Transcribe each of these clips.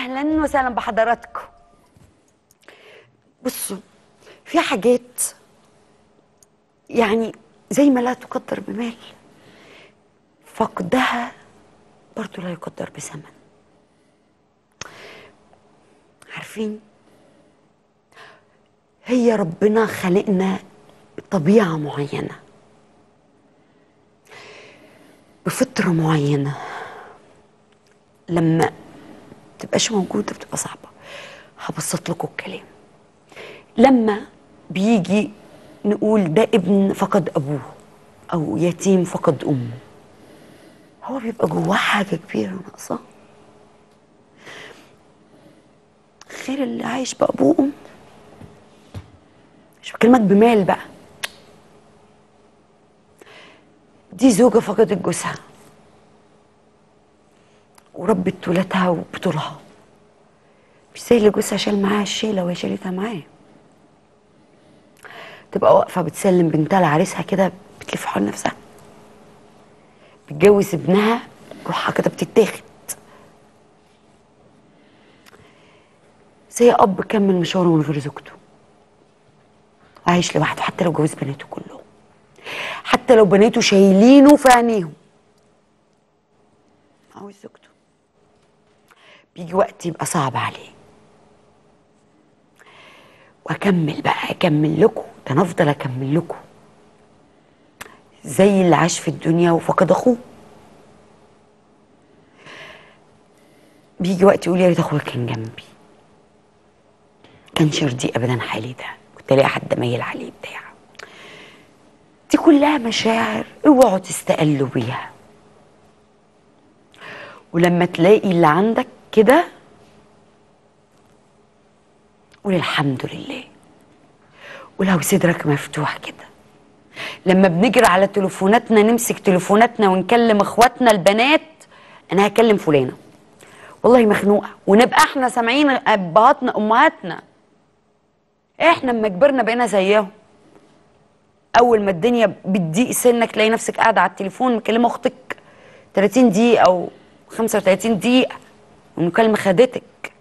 اهلا وسهلا بحضراتكم. بصوا، في حاجات يعني زي ما لا تقدر بمال، فقدها برضو لا يقدر بثمن. عارفين، هي ربنا خلقنا بطبيعة معينة، بفطرة معينة، لما تبقاش موجودة بتبقى صعبة. هبسط لكم الكلام. لما بيجي نقول ده ابن فقد أبوه أو يتيم فقد أمه، هو بيبقى جواه حاجة كبيرة ناقصاه، غير اللي عايش بأبوه وأمه. مش بكلمك بمال بقى. دي زوجة فقدت جوزها وربت ولادها وبطولها، مش زي اللي جوزها شال معاها الشيلة وهي شالتها معاه. تبقى واقفة بتسلم بنتها لعريسها كده، بتلف حول نفسها، بتجوز ابنها، روحها كده بتتاخد. زي أب كمل مشواره من غير زوجته وعايش لوحده، حتى لو جوز بناته كلهم، حتى لو بناته شايلينه في عينيهم، عاوز زوجته. بيجي وقت يبقى صعب عليه. واكمل بقى، اكمل لكم، ده انا افضل اكمل لكم. زي اللي عاش في الدنيا وفقد اخوه، بيجي وقت يقول يا ريت اخويا كان جنبي، كانش يرضي ابدا حالي ده، كنت الاقي حد ميل عليه بتاع. دي كلها مشاعر اوعوا تستقلوا بيها. ولما تلاقي اللي عندك كده قول الحمد لله، ولو صدرك مفتوح كده. لما بنجري على تليفوناتنا، نمسك تليفوناتنا ونكلم اخواتنا البنات، انا هكلم فلانه والله مخنوقه، ونبقى احنا سامعين ابهاتنا امهاتنا. احنا لما كبرنا بقينا زيهم. اول ما الدنيا بتضيق سنك تلاقي نفسك قاعده على التليفون مكلمه اختك 30 دقيقه او 35 دقيقه، والمكالمه خدتك.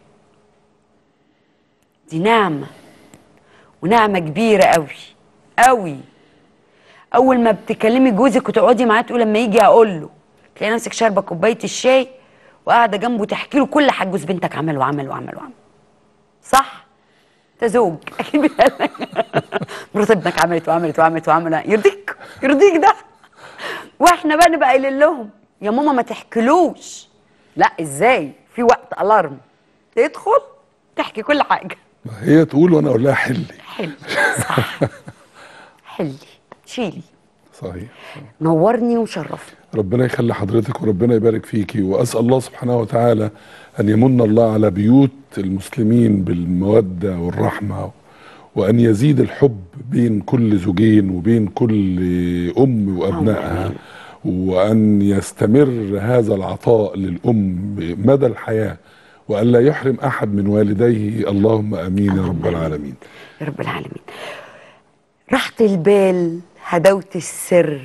دي نعمه، ونعمه كبيره قوي قوي. اول ما بتكلمي جوزك وتقعدي معاه تقول لما يجي اقول له، تلاقي نفسك شاربه كوبايه الشاي وقاعده جنبه تحكي له كل حاجه جوز بنتك عمل وعمل وعمل وعمل. صح؟ انت زوج اكيد بيقلك مرات ابنك عملت وعملت وعملت وعملت، يرضيك؟ يرضيك ده؟ واحنا بقى نبقى قايلين لهم يا ماما ما تحكيلوش. لا، ازاي؟ في وقت الارم تدخل تحكي كل حاجه. هي تقول وانا اقول لها حلي. حلي، صح. حلي، شيلي. صحيح. نورني وشرفني. ربنا يخلي حضرتك وربنا يبارك فيكي، واسال الله سبحانه وتعالى ان يمن الله على بيوت المسلمين بالموده والرحمه، وان يزيد الحب بين كل زوجين وبين كل ام وابنائها، وان يستمر هذا العطاء للام مدى الحياه، وان لا يحرم احد من والديه. اللهم امين يا رب العالمين. يا رب العالمين. راحة البال، هداوة السر،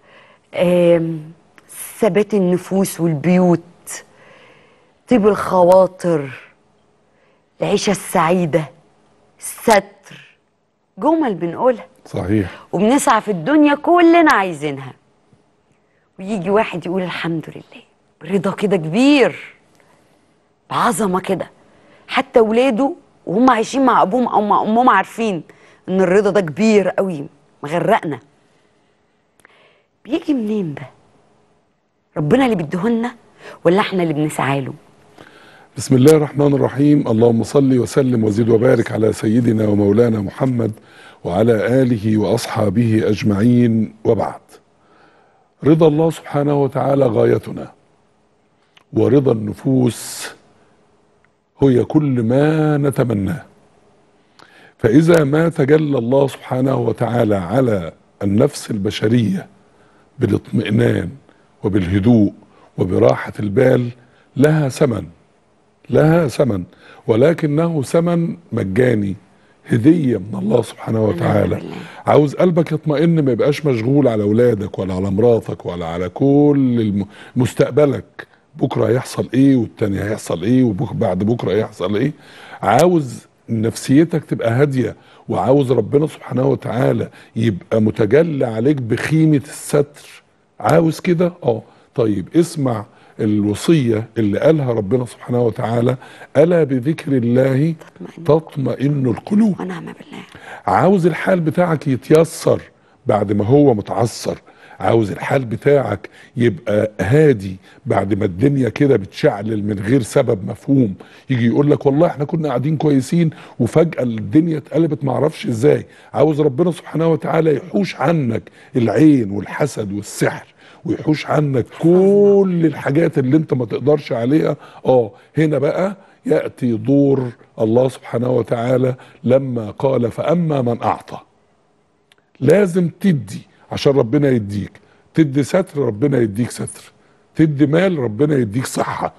ثبات النفوس والبيوت، طيب الخواطر، العيشة السعيدة، الستر، جمل بنقولها صحيح. وبنسعى في الدنيا كلنا عايزينها. ويجي واحد يقول الحمد لله برضا كده كبير، بعظمة كده. حتى ولاده وهم عايشين مع أبوهم أو مع أمهم عارفين إن الرضا ده كبير قوي مغرقنا. بيجي منين ده؟ ربنا اللي بيديهولنا ولا احنا اللي بنسعى له؟ بسم الله الرحمن الرحيم. اللهم صل وسلم وزد وبارك على سيدنا ومولانا محمد وعلى آله وأصحابه أجمعين، وبعد. رضا الله سبحانه وتعالى غايتنا، ورضا النفوس هي كل ما نتمناه. فإذا ما تجلى الله سبحانه وتعالى على النفس البشرية بالاطمئنان وبالهدوء وبراحة البال، لها ثمن، لها ثمن، ولكنه ثمن مجاني، هدية من الله سبحانه وتعالى. عاوز قلبك يطمئن، ما يبقاش مشغول على اولادك ولا على مراتك ولا على كل مستقبلك، بكره هيحصل ايه، والتاني هيحصل ايه، بعد بكره هيحصل ايه. عاوز نفسيتك تبقى هاديه، وعاوز ربنا سبحانه وتعالى يبقى متجلى عليك بخيمه الستر. عاوز كده؟ طيب اسمع الوصيه اللي قالها ربنا سبحانه وتعالى: الا بذكر الله تطمئن القلوب. ونعم بالله. عاوز الحال بتاعك يتيسر بعد ما هو متعثر، عاوز الحال بتاعك يبقى هادي بعد ما الدنيا كده بتشعلل من غير سبب مفهوم. يجي يقول لك والله احنا كنا قاعدين كويسين وفجأة الدنيا اتقلبت معرفش ازاي. عاوز ربنا سبحانه وتعالى يحوش عنك العين والحسد والسحر، ويحوش عنك كل الحاجات اللي انت ما تقدرش عليها. هنا بقى يأتي دور الله سبحانه وتعالى لما قال: فأما من أعطى. لازم تدي عشان ربنا يديك. تدي ستر، ربنا يديك ستر. تدي مال، ربنا يديك صحة.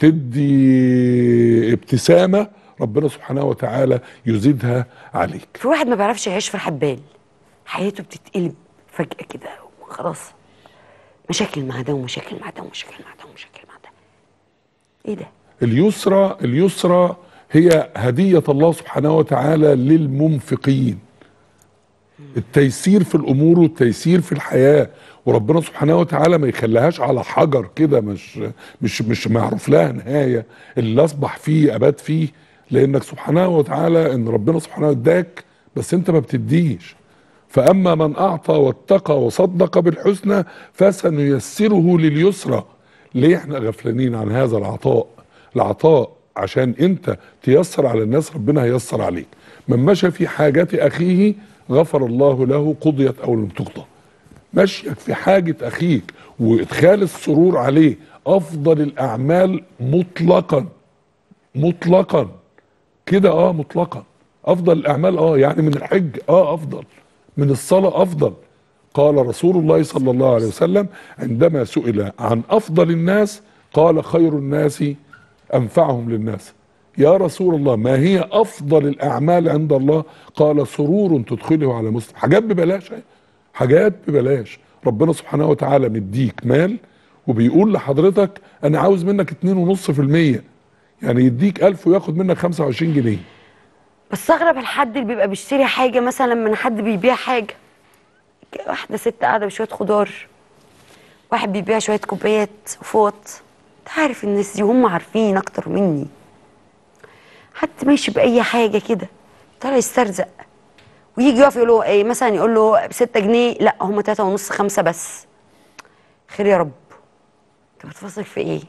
تدي ابتسامة، ربنا سبحانه وتعالى يزيدها عليك. في واحد ما بيعرفش يعيش في حبال، حياته بتتقلب فجأة كده وخلاص، مشاكل مع ده ومشاكل مع ده ومشاكل مع ده ومشاكل مع ده. ايه ده؟ اليسرى هي هدية الله سبحانه وتعالى للمنفقين. التيسير في الامور والتيسير في الحياه، وربنا سبحانه وتعالى ما يخليهاش على حجر كده مش معروف لها نهايه، اللي اصبح فيه ابات فيه. لانك سبحانه وتعالى ان ربنا سبحانه اداك بس انت ما بتديش. فاما من اعطى واتقى وصدق بالحسنى فسنيسره لليسرى. ليه احنا غفلانين عن هذا العطاء؟ العطاء عشان انت تيسر على الناس، ربنا هيسر عليك. من مشى في حاجات اخيه غفر الله له، قضيت او لم تقضى. مشيك في حاجة اخيك وادخال السرور عليه افضل الاعمال مطلقا. مطلقا كده، مطلقا افضل الاعمال. يعني من الحج افضل، من الصلاة افضل. قال رسول الله صلى الله عليه وسلم عندما سئل عن افضل الناس قال: خير الناس انفعهم للناس. يا رسول الله ما هي افضل الاعمال عند الله؟ قال: سرور تدخله على مسلم. حاجات ببلاش، حاجات ببلاش. ربنا سبحانه وتعالى مديك مال وبيقول لحضرتك انا عاوز منك 2.5%، يعني يديك 1000 وياخد منك 25 جنيه. بستغرب الحد اللي بيبقى بيشتري حاجه مثلا من حد بيبيع حاجه، واحده ست قاعده بشويه خضار، واحد بيبيع شويه كوبايات وفوط. انت عارف الناس دي هم عارفين اكتر مني. حد ماشي باي حاجه كده طلع يسترزق، ويجي يقف يقول له ايه مثلا، يقول له ب 6 جنيه، لا هم 3.5 5 بس. خير يا رب، انت بتفصل في ايه؟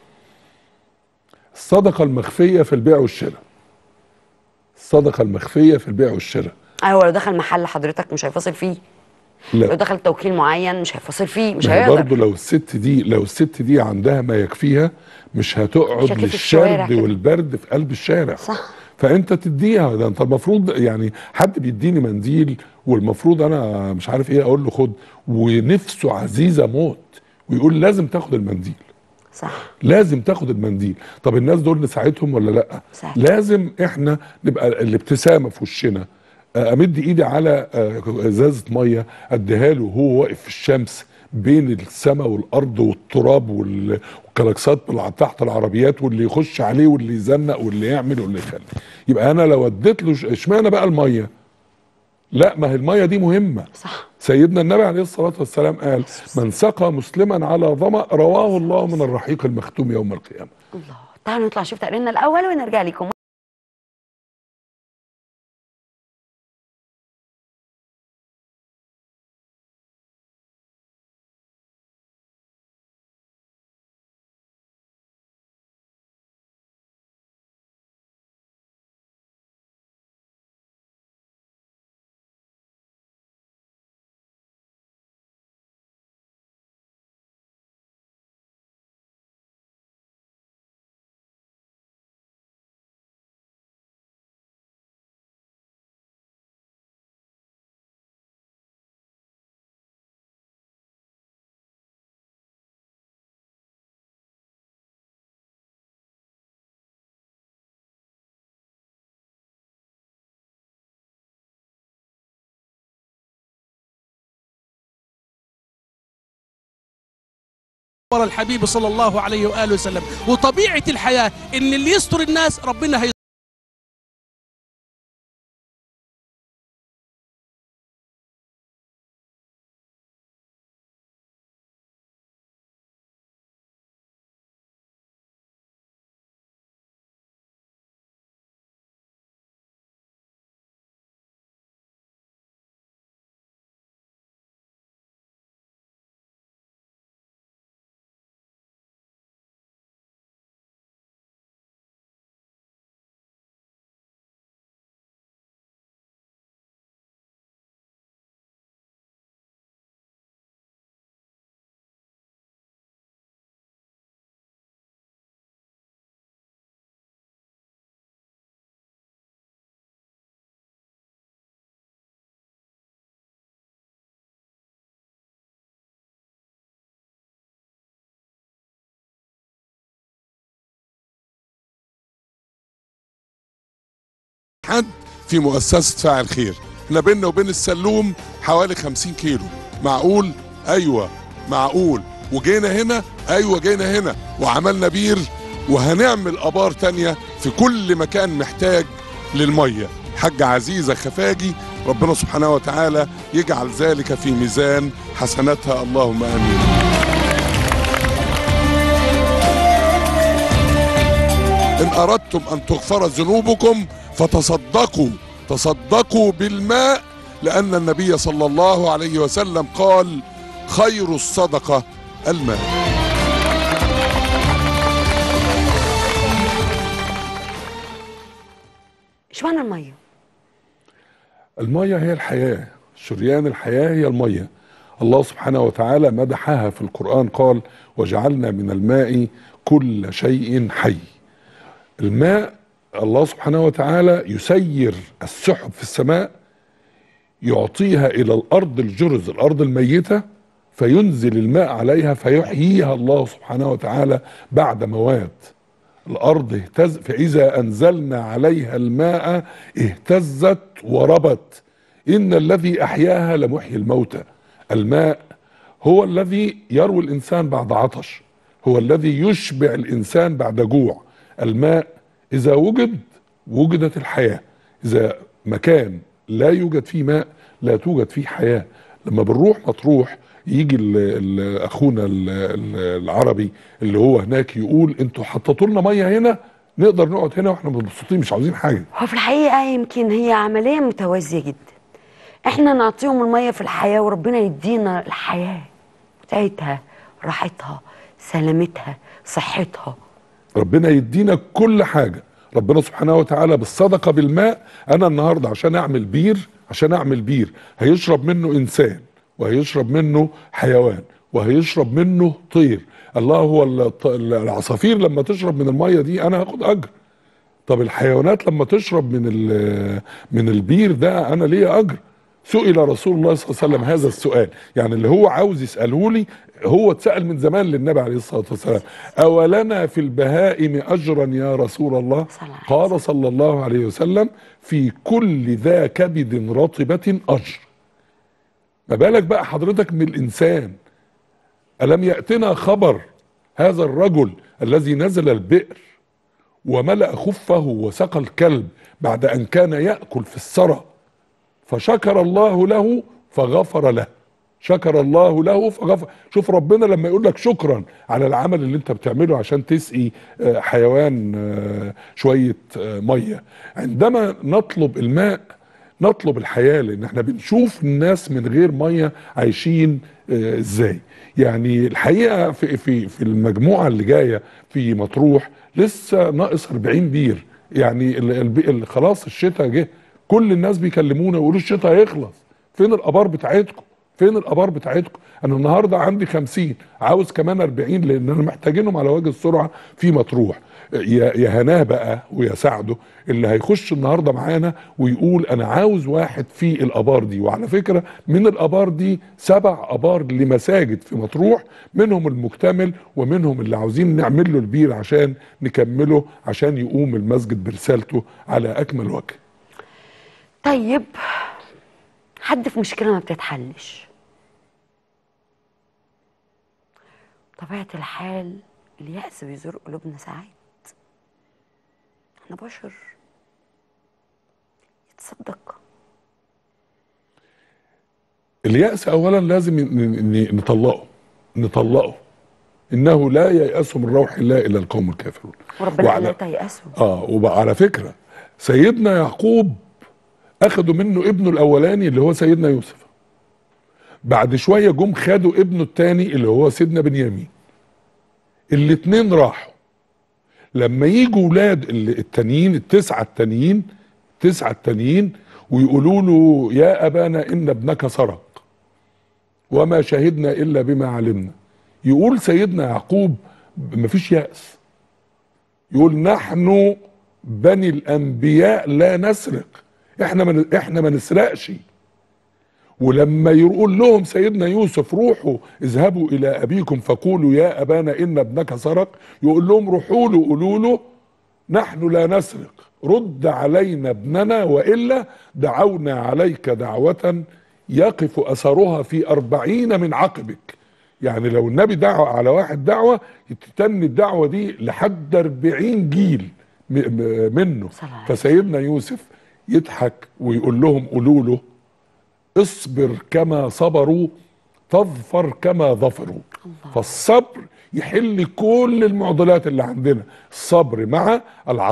الصدقة المخفية في البيع والشراء. الصدقة المخفية في البيع والشراء. ايوه، لو دخل محل حضرتك مش هيفصل فيه. لا، لو دخل توكيل معين مش هيفصل فيه، مش ما هي برضه هيقدر. لو الست دي عندها ما يكفيها مش هتقعد شكل في الشوارع للشرد كده. والبرد في قلب الشارع. صح. فانت تديها. ده انت المفروض يعني حد بيديني منديل والمفروض انا مش عارف ايه اقول له خد، ونفسه عزيزه موت ويقول لازم تاخد المنديل. صح. لازم تاخد المنديل. طب الناس دول نساعدهم ولا لا؟ سهل. لازم احنا نبقى الابتسامه في وشنا. امد ايدي على ازازه ميه اديها له وهو واقف في الشمس بين السماء والارض والتراب والكلاكسات تحت العربيات، واللي يخش عليه واللي يزنق واللي يعمل واللي يخلي. يبقى انا لو اديت له اشمعنى بقى الميه؟ لا، ما هي الميه دي مهمه. صح. سيدنا النبي عليه الصلاه والسلام قال: من سقى مسلما على ظمأ رواه الله من الرحيق المختوم يوم القيامه. الله. تعالوا نطلع نشوف تقريرنا الاول ونرجع لكم. ورا الحبيب صلى الله عليه وآله وسلم. وطبيعة الحياة إن اللي يستر الناس ربنا هي. حد في مؤسسة فاعل خير، احنا بيننا وبين السلوم حوالي 50 كيلو. معقول؟ ايوه معقول. وجينا هنا، ايوه جينا هنا وعملنا بير، وهنعمل ابار تانية في كل مكان محتاج للمية. حاجة عزيزة خفاجي، ربنا سبحانه وتعالى يجعل ذلك في ميزان حسناتها، اللهم امين. إن أردتم أن تغفر ذنوبكم تصدقوا بالماء، لأن النبي صلى الله عليه وسلم قال: خير الصدقة الماء. اشمعنى المية؟ المية هي الحياة، شريان الحياة هي المية. الله سبحانه وتعالى مدحها في القرآن، قال: وجعلنا من الماء كل شيء حي. الماء الله سبحانه وتعالى يسير السحب في السماء، يعطيها إلى الأرض الجرز، الأرض الميتة، فينزل الماء عليها فيحييها الله سبحانه وتعالى بعد موات. الأرض اهتز، فإذا أنزلنا عليها الماء اهتزت وربت. إن الذي أحياها لمحيي الموتى. الماء هو الذي يروي الإنسان بعد عطش، هو الذي يشبع الإنسان بعد جوع. الماء إذا وجدت الحياة. إذا مكان لا يوجد فيه ماء لا توجد فيه حياة. لما بنروح مطروح يجي اخونا العربي اللي هو هناك يقول: انتوا حطيتوا لنا ميه هنا نقدر نقعد هنا واحنا مبسوطين مش عاوزين حاجه. هو في الحقيقة يمكن هي عملية متوازية جدا. احنا نعطيهم المية في الحياة وربنا يدينا الحياة بتاعتها، راحتها، سلامتها، صحتها. ربنا يدينا كل حاجه. ربنا سبحانه وتعالى بالصدقه بالماء. انا النهارده عشان اعمل بير هيشرب منه انسان، وهيشرب منه حيوان، وهيشرب منه طير. الله هو العصافير لما تشرب من الميه دي انا هاخد اجر. طب الحيوانات لما تشرب من البير ده انا ليا اجر. سئل رسول الله صلى الله عليه وسلم هذا السؤال، يعني اللي هو عاوز يساله لي هو اتسال من زمان للنبي عليه الصلاه والسلام: اولنا في البهائم اجرا يا رسول الله؟ قال صلى الله عليه وسلم: في كل ذا كبد رطبه اجر. ما بالك بقى حضرتك من الانسان؟ الم ياتنا خبر هذا الرجل الذي نزل البئر وملأ خفه وسقى الكلب بعد ان كان يأكل في الثرى، فشكر الله له فغفر له. شكر الله له فغفر. شوف ربنا لما يقول لك شكرا على العمل اللي انت بتعمله عشان تسقي حيوان شوية مية. عندما نطلب الماء نطلب الحياة، لان احنا بنشوف الناس من غير مية عايشين ازاي. يعني الحقيقة في المجموعة اللي جاية في مطروح لسه ناقص 40 بير. يعني خلاص الشتاء جه، كل الناس بيكلمونا ويقولوا الشتاء هيخلص، فين الابار بتاعتكم؟ فين الابار بتاعتكم؟ انا النهارده عندي 50 عاوز كمان 40 لان انا محتاجينهم على وجه السرعه في مطروح. يا هناه بقى ويا سعده اللي هيخش النهارده معانا ويقول انا عاوز واحد في الابار دي. وعلى فكره من الابار دي 7 ابار لمساجد في مطروح، منهم المكتمل ومنهم اللي عاوزين نعمل له البير عشان نكمله عشان يقوم المسجد برسالته على اكمل وجه. طيب حد في مشكلة ما بتتحلش، طبيعة الحال اليأس بيزور قلوبنا ساعات، احنا بشر. يتصدق. اليأس اولا لازم نطلقه. انه لا ييأس من روح الله الا القوم الكافرون. وربنا قال لا تيأسوا. وعلى فكرة سيدنا يعقوب اخدوا منه ابنه الاولاني اللي هو سيدنا يوسف، بعد شوية جم خدوا ابنه الثاني اللي هو سيدنا بنيامين. الاتنين راحوا. لما يجوا ولاد التانيين التسعة التانيين ويقولوا له يا ابانا ان ابنك سرق وما شهدنا الا بما علمنا، يقول سيدنا يعقوب مفيش يأس، يقول نحن بني الانبياء لا نسرق، احنا ما نسرقش. ولما يقول لهم سيدنا يوسف روحوا اذهبوا الى ابيكم فقولوا يا ابانا ان ابنك سرق، يقول لهم روحوا له قولوا له نحن لا نسرق، رد علينا ابننا والا دعونا عليك دعوة يقف اثرها في 40 من عقبك. يعني لو النبي دعا على واحد دعوة تتم الدعوة دي لحد 40 جيل منه. فسيدنا يوسف يضحك ويقول لهم قولوا له اصبر كما صبروا تظفر كما ظفروا. فالصبر يحل كل المعضلات اللي عندنا، الصبر مع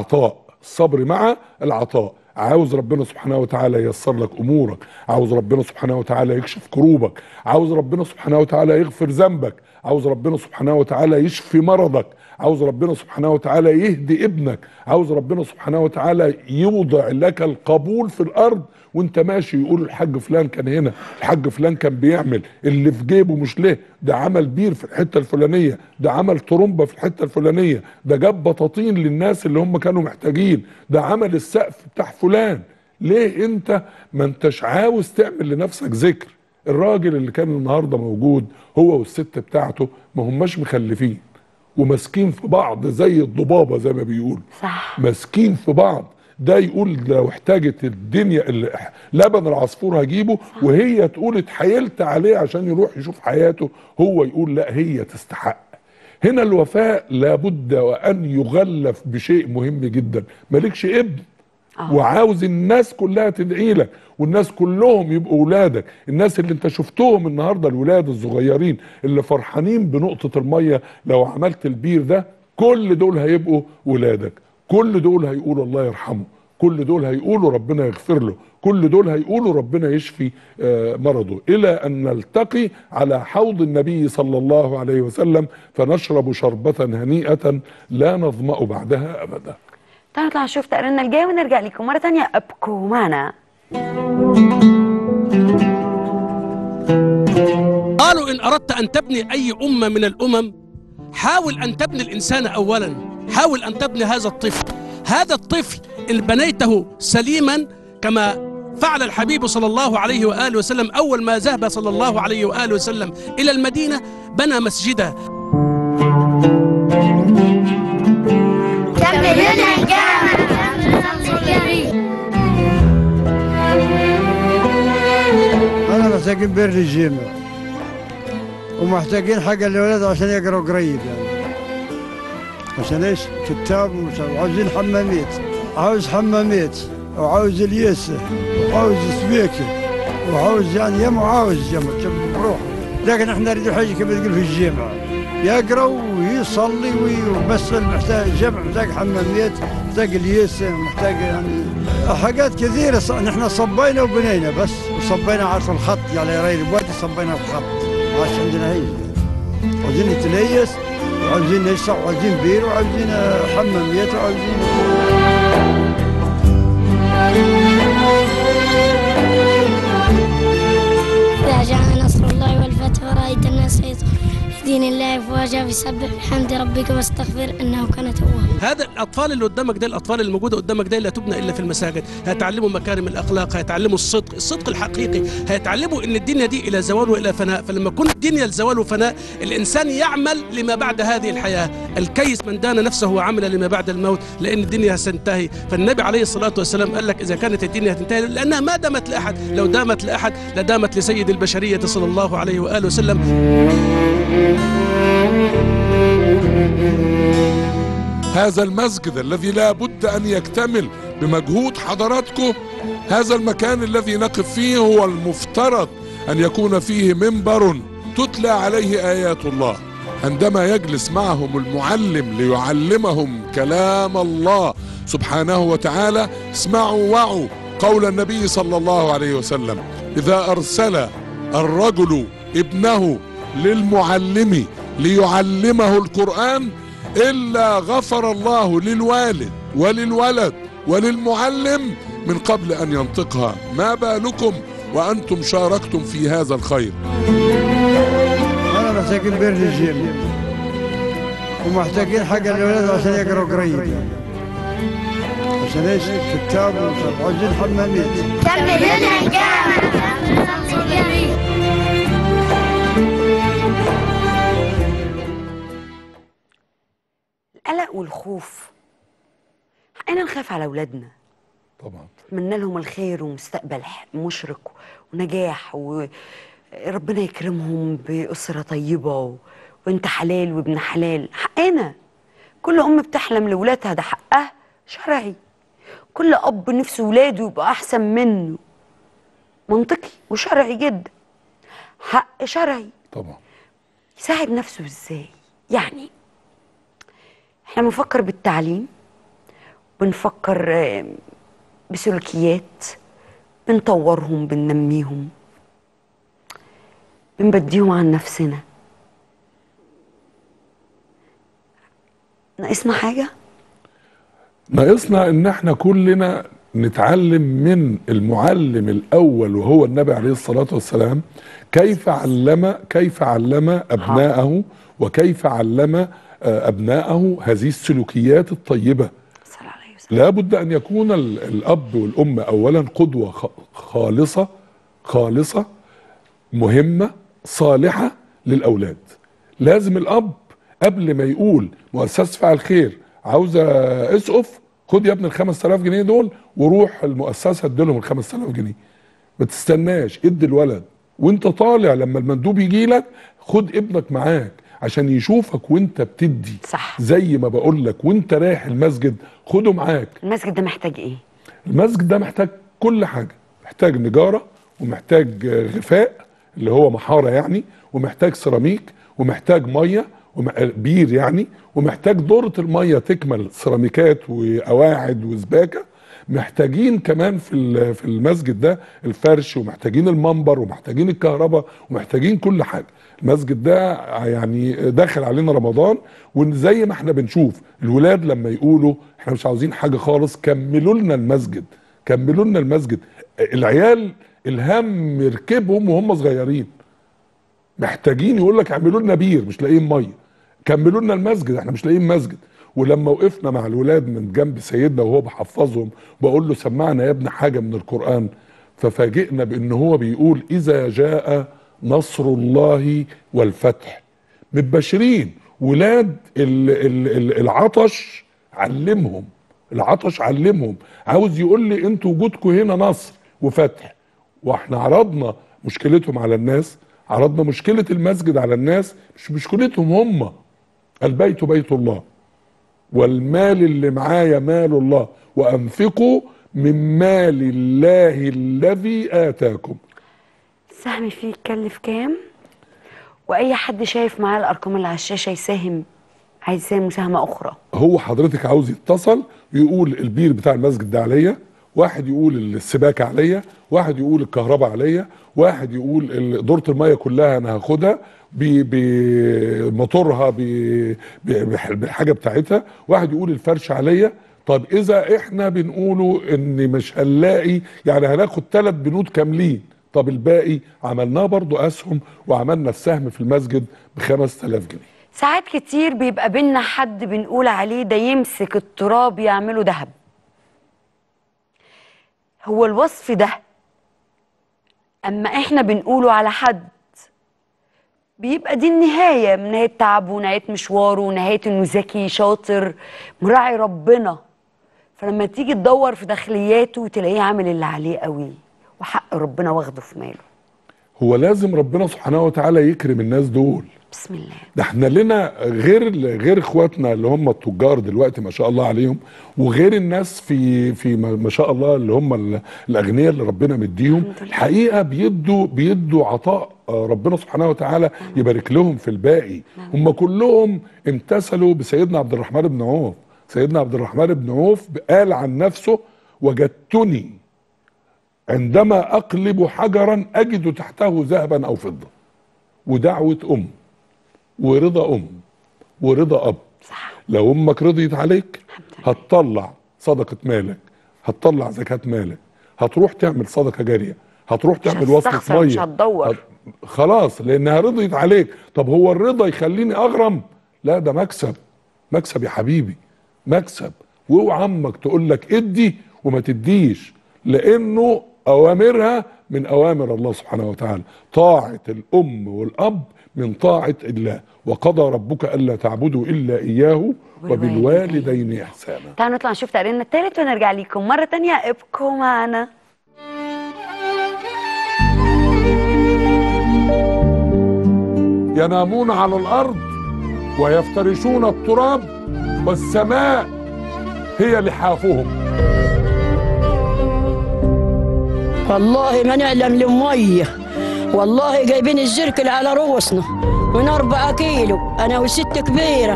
العطاء. عاوز ربنا سبحانه وتعالى ييسر لك امورك، عاوز ربنا سبحانه وتعالى يكشف كروبك، عاوز ربنا سبحانه وتعالى يغفر ذنبك، عاوز ربنا سبحانه وتعالى يشفي مرضك، عاوز ربنا سبحانه وتعالى يهدي ابنك، عاوز ربنا سبحانه وتعالى يوضع لك القبول في الارض وانت ماشي. يقول الحاج فلان كان هنا، الحاج فلان كان بيعمل اللي في جيبه مش له، ده عمل بير في الحته الفلانيه، ده عمل طرمبه في الحته الفلانيه، ده جاب بطاطين للناس اللي هم كانوا محتاجين، ده عمل السقف بتاع فلان. ليه انت ما انتش عاوز تعمل لنفسك ذكر؟ الراجل اللي كان النهارده موجود هو والست بتاعته ما هماش مخلفين وماسكين في بعض زي الضبابه زي ما بيقولوا، صح، ماسكين في بعض. ده يقول لو احتاجت الدنيا لبن العصفور هجيبه، وهي تقول اتحايلت عليه عشان يروح يشوف حياته، هو يقول لا هي تستحق. هنا الوفاء لابد وان يغلف بشيء مهم جدا. مالكش ابن وعاوز الناس كلها تدعي لك والناس كلهم يبقوا ولادك، الناس اللي انت شفتهم النهارده الولاد الصغيرين اللي فرحانين بنقطة المية، لو عملت البير ده كل دول هيبقوا ولادك، كل دول هيقولوا الله يرحمه، كل دول هيقولوا ربنا يغفر له، كل دول هيقولوا ربنا يشفي مرضه، الى ان نلتقي على حوض النبي صلى الله عليه وسلم فنشرب شربة هنيئة لا نظمأ بعدها ابدا. تعالوا نطلع نشوف تقريرنا الجاي ونرجع لكم مرة تانية، ابقوا معنا. قالوا إن أردت أن تبني أي أمة من الأمم حاول أن تبني الإنسان أولا، حاول أن تبني هذا الطفل. هذا الطفل إن بنيته سليما كما فعل الحبيب صلى الله عليه وآله وسلم أول ما ذهب صلى الله عليه وآله وسلم إلى المدينة بنى مسجدا. أنا محتاجين بر الجامع ومحتاجين حاجة للولاد عشان يقرأوا قريب، يعني عشان ايش؟ كتاب وعاوزين حمامات، عاوز حمامات وعاوز الياسة وعاوز سبيكة وعاوز يعني يا معاوز يا بروح، لكن احنا نريد حاجة كما تقول في الجامعة يقرأ ويصلي وبس. محتاج الجامع، محتاج حمامات، محتاج الياسة، محتاج يعني حاجات كثيرة. نحن صبينا وبنينا بس، وصبينا عارف الخط يعني رأي الوادي صبينا الخط، عاش عندنا هي عاوزين نتليس وعاوزين نشرب وعاوزين بير وعاوزين حمامات وعاوزين إذا جاء نصر الله والفتح ورأيت الناس يدخلون في دين الله أفواجا فسبح بحمد ربك واستغفر إنه كان توابا. هذا الأطفال اللي قدامك ده، الأطفال الموجودة قدامك ده لا تبنى إلا في المساجد. هيتعلموا مكارم الأخلاق، هيتعلموا الصدق الحقيقي، هيتعلموا إن الدنيا دي إلى زوال وإلى فناء. فلما تكون الدنيا لزوال وفناء الإنسان يعمل لما بعد هذه الحياة. الكيس من دان نفسه وعمل لما بعد الموت، لأن الدنيا ستنتهي. فالنبي عليه الصلاة والسلام قال لك إذا كانت الدنيا هتنتهي لأنها ما دامت لأحد، لو دامت لأحد لدامت لسيد البشرية صلى الله عليه وآله وسلم. هذا المسجد الذي لا بد أن يكتمل بمجهود حضراتكم، هذا المكان الذي نقف فيه هو المفترض أن يكون فيه منبر تتلى عليه آيات الله. عندما يجلس معهم المعلم ليعلمهم كلام الله سبحانه وتعالى، اسمعوا وعوا قول النبي صلى الله عليه وسلم: إذا أرسل الرجل ابنه للمعلم ليعلمه القرآن إلا غفر الله للوالد وللولد وللمعلم من قبل أن ينطقها. ما بالكم وأنتم شاركتم في هذا الخير؟ أنا محتاجين بر الجيم ومحتاجين حاجة للولاد عشان يقرأوا قريب، عشان ايش؟ كتاب وعاوزين حمامات. كمل لنا الجامعة. القلق والخوف، حقنا نخاف على اولادنا طبعا، نتمنى لهم الخير ومستقبل مشرق ونجاح، وربنا يكرمهم بأسرة طيبة وانت حلال وابن حلال. حقنا، كل أم بتحلم لولادها، ده حقها شرعي. كل أب نفسه ولاده يبقى أحسن منه، منطقي وشرعي جدا، حق شرعي. طبعا. يساعد نفسه ازاي؟ يعني احنا بنفكر بالتعليم، بنفكر بسلوكيات، بنطورهم، بننميهم، بنبديهم عن نفسنا. ناقصنا حاجة؟ ناقصنا ان احنا كلنا نتعلم من المعلم الاول وهو النبي عليه الصلاة والسلام كيف علم ابناءه وكيف علم ابناءه هذه السلوكيات الطيبة. لا بد ان يكون الاب والام اولا قدوة خالصة مهمة صالحة للاولاد. لازم الاب قبل ما يقول مؤسسة فعل خير عاوزة اسقف، خد يا ابني ال5000 جنيه دول وروح المؤسسة اديلهم ال5000 جنيه. ما تستناش، ادي الولد وانت طالع لما المندوب يجي لك خد ابنك معاك عشان يشوفك وانت بتدي. صح. زي ما بقول لك وانت رايح المسجد خده معاك. المسجد ده محتاج ايه؟ المسجد ده محتاج كل حاجة، محتاج نجارة ومحتاج غفاء اللي هو محارة يعني، ومحتاج سيراميك ومحتاج مية بير يعني، ومحتاج دورة المية تكمل سيراميكات وقواعد وسباكة. محتاجين كمان في المسجد ده الفرش، ومحتاجين المنبر، ومحتاجين الكهرباء، ومحتاجين كل حاجة. المسجد ده يعني داخل علينا رمضان، وزي ما احنا بنشوف الولاد لما يقولوا احنا مش عاوزين حاجة خالص، كملوا لنا المسجد، كملوا لنا المسجد. العيال الهم يركبهم وهم صغيرين، محتاجين يقول لك اعملوا لنا بير، مش لاقيين ميه، كملوا لنا المسجد احنا مش لاقيين مسجد. ولما وقفنا مع الولاد من جنب سيدنا وهو بحفظهم بقول له سمعنا يا ابن حاجه من القران، ففاجئنا بان هو بيقول اذا جاء نصر الله والفتح. متبشرين ولاد العطش علمهم، العطش علمهم. عاوز يقول لي انتوا وجودكم هنا نصر وفتح. واحنا عرضنا مشكلتهم على الناس، عرضنا مشكلة المسجد على الناس، مش مشكلتهم هم. البيت بيت الله والمال اللي معايا مال الله وأنفقوا من مال الله الذي آتاكم. السهم فيه يتكلف كام؟ وأي حد شايف معاه الأرقام اللي على الشاشة يساهم، عايز يساهم مساهمة أخرى. هو حضرتك عاوز يتصل يقول البير بتاع المسجد ده عليا، واحد يقول السباكة عليا، واحد يقول الكهرباء عليا، واحد يقول دورة المية كلها انا هاخدها بموتورها بالحاجة بتاعتها، واحد يقول الفرش عليا. طب اذا احنا بنقوله ان مش هنلاقي، يعني هناخد 3 بنود كاملين، طب الباقي عملناه برضو اسهم، وعملنا السهم في المسجد ب5000 جنيه. ساعات كتير بيبقى بينا حد بنقول عليه ده يمسك التراب يعمله ذهب. هو الوصف ده اما احنا بنقوله على حد بيبقى دي النهاية من نهاية تعبه ونهاية مشواره ونهاية انه ذكي شاطر مراعي ربنا. فلما تيجي تدور في داخلياته تلاقيه عامل اللي عليه قوي، وحق ربنا واخده في ماله. هو لازم ربنا سبحانه وتعالى يكرم الناس دول. بسم الله. ده احنا لنا غير اخواتنا اللي هم التجار دلوقتي ما شاء الله عليهم، وغير الناس في ما شاء الله اللي هم الاغنياء اللي ربنا مديهم الحقيقه بيدوا عطاء ربنا سبحانه وتعالى يبارك لهم في الباقي. هم كلهم امتثلوا بسيدنا عبد الرحمن بن عوف. سيدنا عبد الرحمن بن عوف قال عن نفسه: وجدتني عندما اقلب حجرا اجد تحته ذهبا او فضه. ودعوه ورضا ورضا اب. صح. لو امك رضيت عليك هتطلع صدقه مالك، هتطلع زكاه مالك، هتروح تعمل صدقه جاريه، هتروح تعمل وصله ميه، مش هتدور. خلاص لانها رضيت عليك. طب هو الرضا يخليني اغرم؟ لا، ده مكسب يا حبيبي، مكسب. واوعى عمك تقول لك ادي وما تديش، لانه اوامرها من اوامر الله سبحانه وتعالى. طاعه الام والاب من طاعه الله. وقضى ربك الا تعبدوا الا اياه وبالوالدين احسانا. تعالوا نطلع نشوف تقريرنا الثالث ونرجع لكم مره ثانيه، ابقوا معنا. ينامون على الارض ويفترشون التراب والسماء هي لحافهم. والله ما نعلم لمية، والله جايبين الزركل على رؤوسنا من 4 كيلو انا وست كبيره.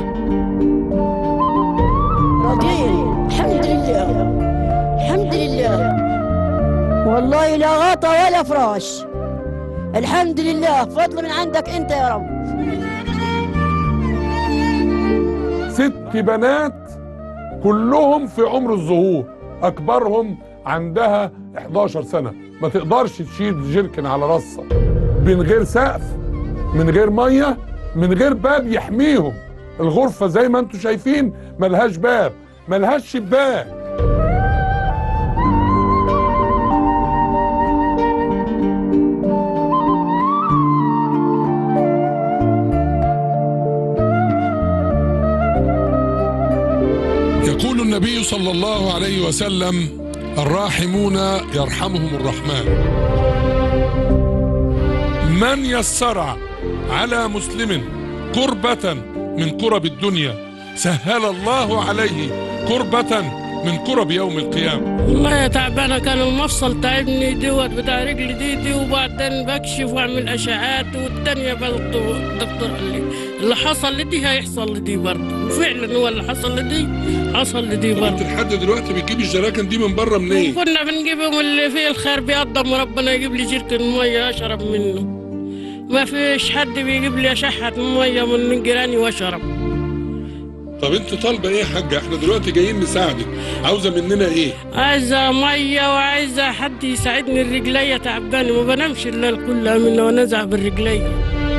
راضيين الحمد لله الحمد لله، والله لا غطا ولا فراش، الحمد لله، فضل من عندك انت يا رب. 6 بنات كلهم في عمر الظهور، اكبرهم عندها 11 سنه، ما تقدرش تشيل جيركن على راسها، من غير سقف، من غير ميه، من غير باب يحميهم. الغرفه زي ما انتم شايفين ملهاش باب، ملهاش شباك. يقول النبي صلى الله عليه وسلم: الراحمون يرحمهم الرحمن. من يسر على مسلم كربة من كرب الدنيا سهل الله عليه كربة من كرب يوم القيامة. والله تعبانة، كان المفصل تعبني دوت بتاع رجلي دي وبعدين بكشف واعمل اشعاعات، والتانية الدكتور قال لي اللي حصل لدي هيحصل لدي برضه، وفعلا هو اللي حصل لدي برضه. انت لحد دلوقتي بتجيب الجراكن دي من بره منين؟ كنا بنجيبهم اللي فيه الخير بيقدم وربنا يجيب لي جيركن ميه اشرب منه، ما فيش حد بيجيب لي اشحة ميه من جيراني واشرب. طب انت طالبه ايه يا حاجه؟ احنا دلوقتي جايين نساعدك، عاوزه مننا ايه؟ عايزه ميه وعايزه حد يساعدني، الرجليه تعبانه ما بنامش الليل كلها من ونزع بالرجليه.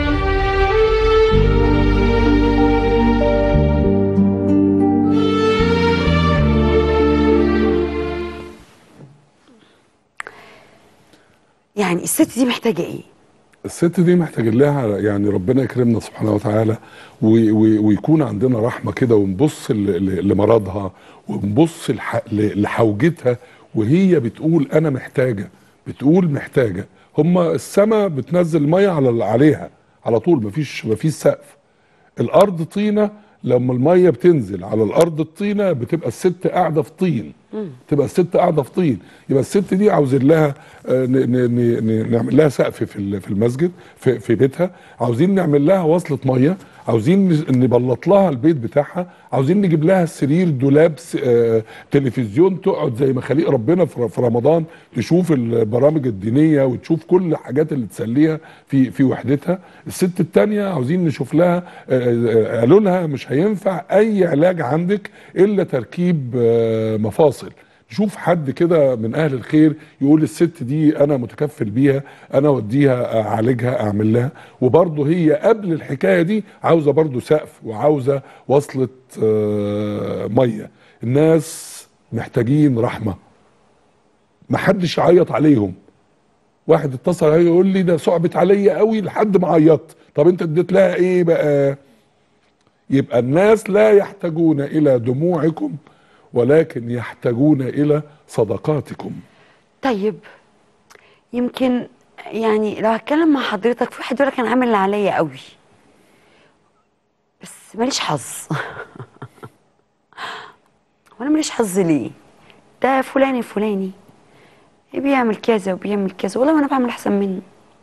يعني الست دي محتاجه ايه؟ الست دي محتاج لها يعني ربنا يكرمنا سبحانه وتعالى ويكون عندنا رحمه كده، ونبص لمرضها، ونبص لحوجتها وهي بتقول انا محتاجه، بتقول محتاجه. هما السماء بتنزل ميه عليها على طول، مفيش سقف. الارض طينه، لما الميه بتنزل على الارض الطينه بتبقى الست قاعده في طين، يبقى الست دي عاوزين لها نعمل لها سقف في المسجد في بيتها، عاوزين نعمل لها وصله ميه، عاوزين نبلط لها البيت بتاعها، عاوزين نجيب لها سرير، دولاب، تلفزيون، تقعد زي ما خليق ربنا في رمضان تشوف البرامج الدينيه وتشوف كل الحاجات اللي تسليها في وحدتها. الست التانيه عاوزين نشوف لها، قالوا لها مش هينفع اي علاج عندك الا تركيب مفاصل. شوف حد كده من اهل الخير يقول الست دي انا متكفل بيها، انا اوديها اعالجها اعمل لها. وبرضه هي قبل الحكايه دي عاوزه برضه سقف وعاوزه وصله ميه. الناس محتاجين رحمه، محدش يعيط عليهم. واحد اتصل عليا يقول لي ده صعبت عليا قوي لحد ما عيطت. طب انت اديت لها ايه بقى؟ يبقى الناس لا يحتاجون الى دموعكم ولكن يحتاجون الى صدقاتكم. طيب يمكن يعني لو هتكلم مع حضرتك، في واحد يقول لك انا عامل اللي عليا قوي، بس ماليش حظ. وانا ماليش حظ ليه؟ ده فلان فلاني بيعمل كذا وبيعمل كذا، والله ما انا بعمل احسن منه،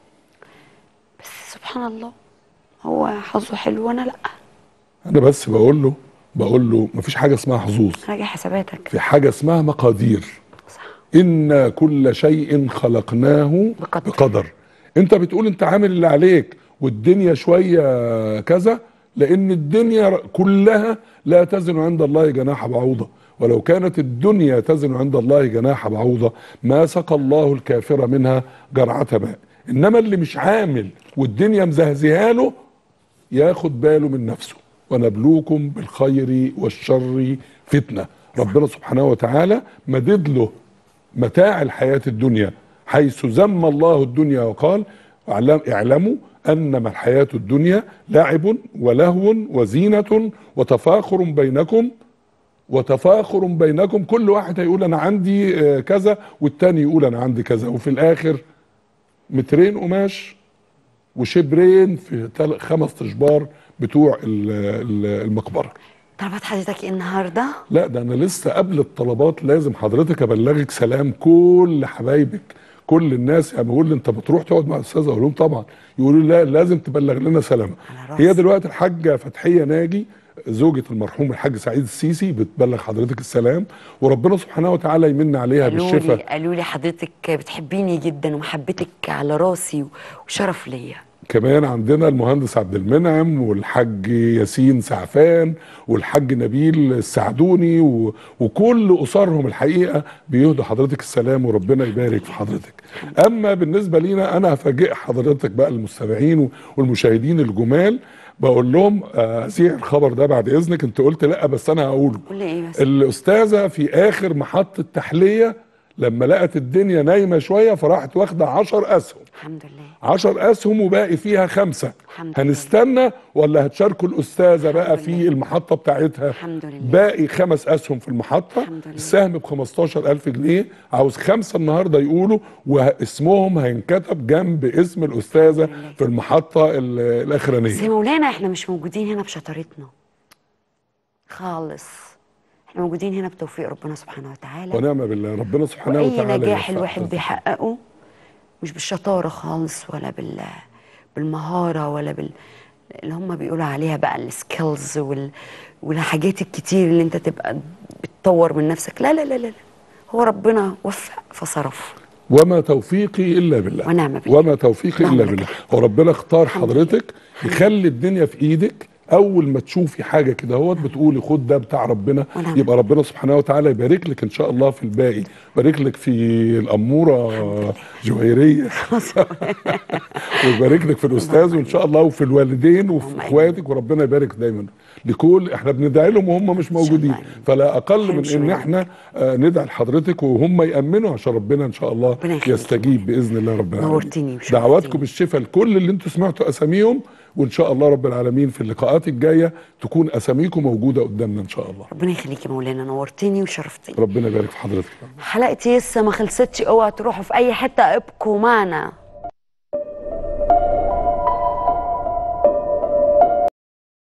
بس سبحان الله هو حظه حلو وانا لا. انا بس بقول له مفيش حاجه اسمها حظوظ، راجع حساباتك. في حاجه اسمها مقادير. صح. إن كل شيء خلقناه بقدر. انت بتقول انت عامل اللي عليك والدنيا شويه كذا، لان الدنيا كلها لا تزن عند الله جناح بعوضه، ولو كانت الدنيا تزن عند الله جناح بعوضه ما سقى الله الكافر منها جرعه ماء. انما اللي مش عامل والدنيا مزهزها له ياخد باله من نفسه. ونبلوكم بالخير والشر فتنه. ربنا سبحانه وتعالى مدد له متاع الحياه الدنيا، حيث ذم الله الدنيا وقال اعلموا انما الحياه الدنيا لعب ولهو وزينه وتفاخر بينكم، كل واحد هيقول انا عندي كذا والتاني يقول انا عندي كذا، وفي الاخر مترين قماش وشبرين في 5 اشبار بتوع المقبره. طلبات حضرتك ايه النهارده؟ لا ده انا لسه قبل الطلبات لازم حضرتك ابلغك سلام كل حبايبك، كل الناس. يعني بيقول لي انت بتروح تقعد مع الاستاذ، اقول لهم طبعا. يقولوا لي لا لازم تبلغ لنا سلامه. هي دلوقتي الحاجه فتحيه ناجي زوجة المرحوم الحاج سعيد السيسي بتبلغ حضرتك السلام، وربنا سبحانه وتعالى يمن عليها بالشفاء. قالوا لي حضرتك بتحبيني جدا ومحبتك على راسي وشرف ليا. كمان عندنا المهندس عبد المنعم والحاج ياسين سعفان والحاج نبيل السعدوني وكل اسرهم الحقيقه بيهدوا حضرتك السلام، وربنا يبارك في حضرتك. اما بالنسبه لينا انا هفاجئ حضرتك بقى المستمعين والمشاهدين الجمال، بقول لهم اذيع الخبر ده بعد اذنك. انت قلت لا بس انا هقوله. قول لي ايه بس؟ الاستاذه في اخر محطه تحليه لما لقت الدنيا نايمه شويه فراحت واخده 10 اسهم. الحمد لله. 10 اسهم وباقي فيها 5. هنستنى ولا هتشاركوا الاستاذه بقى في المحطه بتاعتها؟ الحمد لله. باقي 5 اسهم في المحطه. السهم ب 15000 جنيه. عاوز 5 النهارده يقولوا واسمهم هينكتب جنب اسم الاستاذه في المحطه الاخرانيه. بس يا مولانا احنا مش موجودين هنا بشطارتنا خالص، احنا موجودين هنا بتوفيق ربنا سبحانه وتعالى ونعم بالله. ربنا سبحانه وتعالى اي نجاح الواحد بيحققه مش بالشطاره خالص ولا بالمهاره ولا اللي هم بيقولوا عليها بقى السكيلز والحاجات الكتير اللي انت تبقى بتطور من نفسك. لا لا لا لا، هو ربنا وفق فصرف. وما توفيقي الا بالله. ونعم بالله. وما توفيقي الا بالله. هو ربنا اختار حضرتك يخلي الدنيا في ايدك. اول ما تشوفي حاجه كده اهوت بتقولي خد ده بتاع ربنا، يبقى ربنا سبحانه وتعالى يبارك لك ان شاء الله في الباقي. يبارك لك في الاموره جويريه ويبارك لك في الاستاذ وان شاء الله وفي الوالدين وفي اخواتك، وربنا يبارك دايما لكل. احنا بندعي لهم وهم مش موجودين، فلا اقل من ان احنا ندعي لحضرتك وهم يامنوا عشان ربنا ان شاء الله يستجيب باذن الله رب العالمين. نورتني دعواتكم بالشفاء لكل اللي انتم سمعتوا اساميهم، وان شاء الله رب العالمين في اللقاءات الجايه تكون اساميكم موجوده قدامنا ان شاء الله. ربنا يخليك يا مولانا، نورتني وشرفتني. ربنا يبارك في حضرتك. حلقتي لسه ما خلصتش، اوعى تروحوا في اي حته، ابقوا معنا.